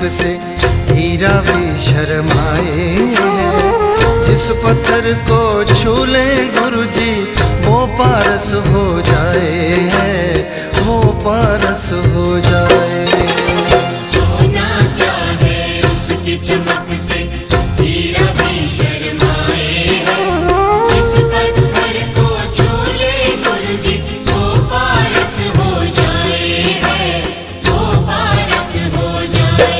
से हीरा भी शर्माए है। जिस पत्थर को छू ले गुरुजी वो पारस हो जाए है, वो पारस हो जाए। सोना क्या है उसकी चमक से हीरा भी शर्माए है। जिस पत्थर को छू ले गुरुजी वो पारस हो जाए है, वो पारस हो जाए।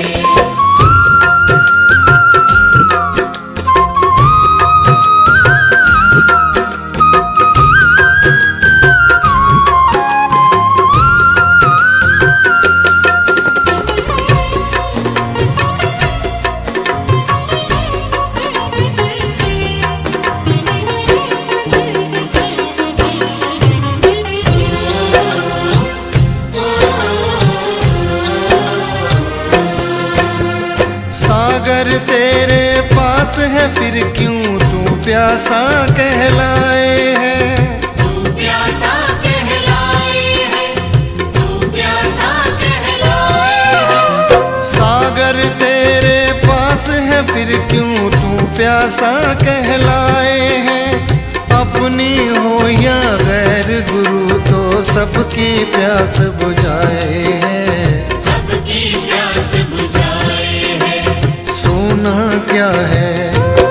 सागर तेरे पास है फिर क्यों तू प्यासा कहलाए है। तू प्यासा कहलाए है, तू प्यासा कहलाए है। सागर तेरे पास है फिर क्यों तू प्यासा कहलाए है। अपनी हो या गैर गुरु तो सबकी प्यास बुझाए है, सबकी प्यास बुझाए है। सोना क्या है,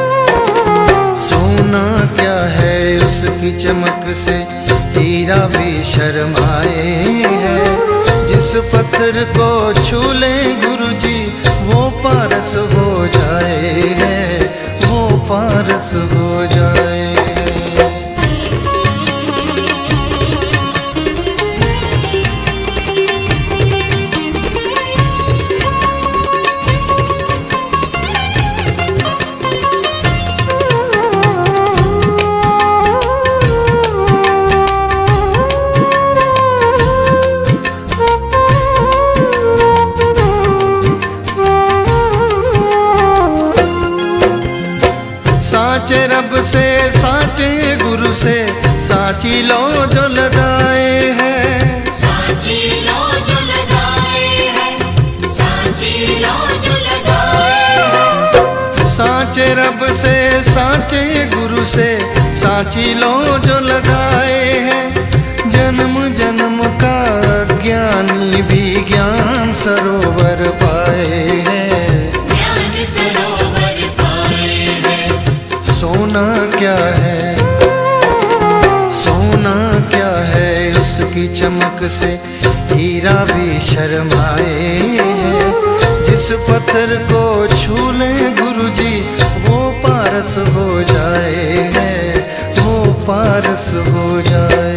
सोना क्या है उसकी चमक से हीरा भी शर्माए है। जिस पत्थर को छू ले गुरुजी वो पारस हो जाए है, वो पारस हो जाए। साचे रब से साचे गुरु से साची लो जो लगाए हैं। साची लो जो लगाए हैं, साची लो जो लगाए हैं। साचे रब से साचे गुरु से साची लो जो लगाए हैं। जन्म जन्म का ज्ञानी भी ज्ञान सरोवर पाए हैं, ज्ञान सरोवर पाए हैं। सोना क्या है, सोना क्या है उसकी चमक से हीरा भी शर्माए है। जिस पत्थर को छू ले गुरुजी वो पारस हो जाए है, वो पारस हो जाए।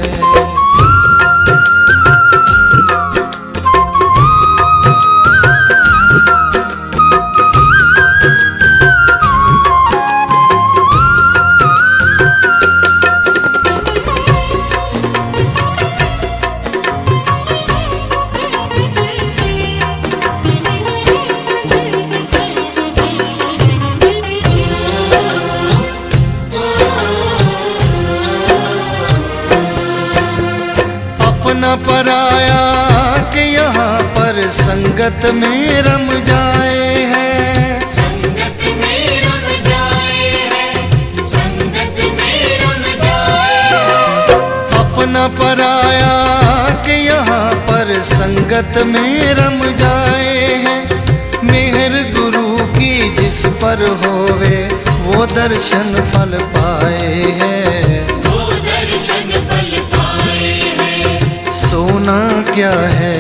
अपना पराया के यहाँ पर संगत में रम जाए हैं। संगत में रम जाए हैं, संगत में रम जाए हैं। अपना पराया के यहाँ पर संगत में रम जाए हैं। मेहर गुरु की जिस पर होवे वो दर्शन फल पाए हैं, वो दर्शन फल पाए हैं। सोना क्या है,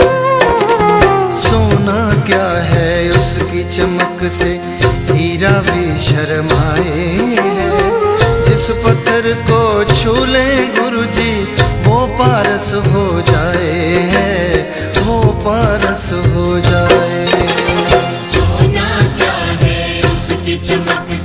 सोना क्या है उसकी चमक से हीरा भी शर्माए है। जिस पत्थर को छू ले गुरुजी वो पारस हो जाए है, वो पारस हो जाए। सोना क्या है उसकी चमक